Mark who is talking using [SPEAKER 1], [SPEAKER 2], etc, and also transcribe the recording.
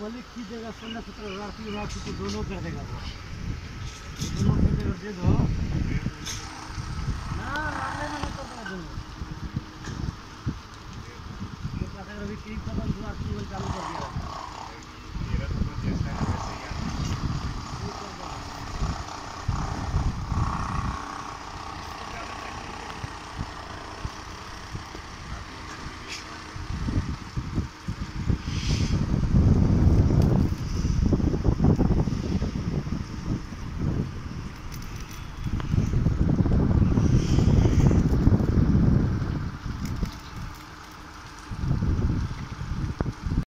[SPEAKER 1] मलिक की जगह 16-17 की राशि को दोनों कर देगा वो। दोनों कर देगा दे दो ना लाने में तो कर दो तो अगर अभी ठीक खत्म हुआ केवल चालू कर दिया